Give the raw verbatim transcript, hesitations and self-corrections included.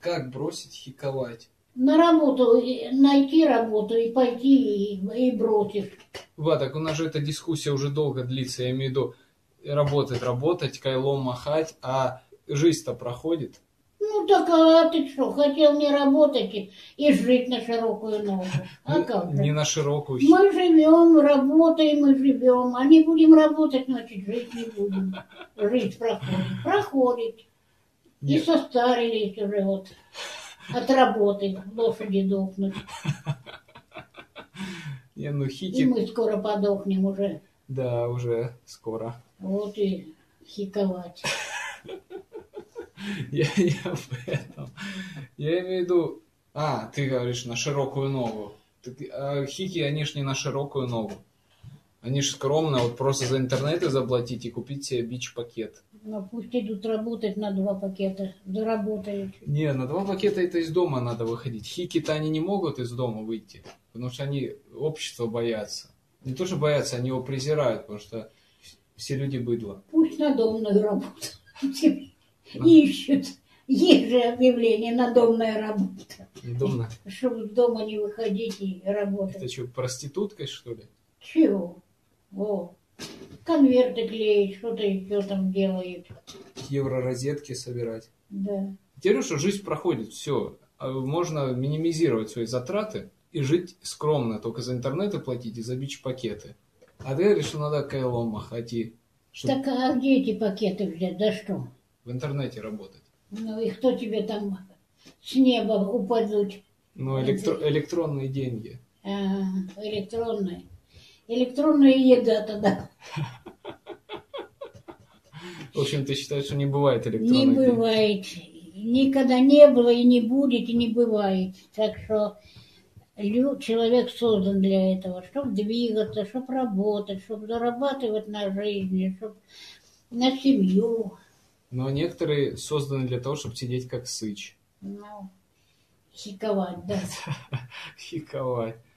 как бросить хиковать? На работу, найти работу и пойти, и, и бросишь. Ва, так у нас же эта дискуссия уже долго длится, я имею в виду, работать, работать, кайлом махать, а жизнь-то проходит. Ну так, а ты что, хотел не работать и, и жить на широкую ногу? А Ну, как же? не на широкую. Мы живем, работаем и живем, а не будем работать, значит, жить не будем. Жизнь проходит. Проходит. И Нет. состарились уже вот от работы, лошади дохнут. Не, ну И хитик, мы скоро подохнем уже. да, уже скоро. Вот и хиковать. Я не об этом. Я имею в виду... А, ты говоришь, на широкую ногу. Так, а хики, они ж не на широкую ногу. Они ж скромно, вот просто за интернеты заплатить и купить себе бич-пакет. Ну пусть идут работать на два пакета, заработают. Не, на два пакета это из дома надо выходить. Хики-то они не могут из дома выйти, потому что они общество боятся. Не то, что боятся, они его презирают, потому что все люди быдло. Пусть на домную работу ищут. Есть же объявление на домная работа. Недомно. Чтобы с дома не выходить и работать. Это что, проституткой, что ли? Чего? О, конверты клеить, что-то еще там делают. Евророзетки собирать. Да. Я говорю, что жизнь проходит, все. Можно минимизировать свои затраты и жить скромно, только за интернеты платить и за бич-пакеты. А ты говоришь, что надо кайлом махать и чтобы Так а где эти пакеты взять? Да что? в интернете работать. Ну и кто тебе там с неба упадут? Ну, электро- электронные деньги. А, электронные. Электронная еда тогда. В общем, ты считаешь, что не бывает электронных Не денег? бывает. Никогда не было и не будет, и не бывает. Так что лю- человек создан для этого, чтобы двигаться, чтобы работать, чтобы зарабатывать на жизнь, чтобы на семью. Но некоторые созданы для того, чтобы сидеть как сыч. Ну, хиковать, да. Хиковать.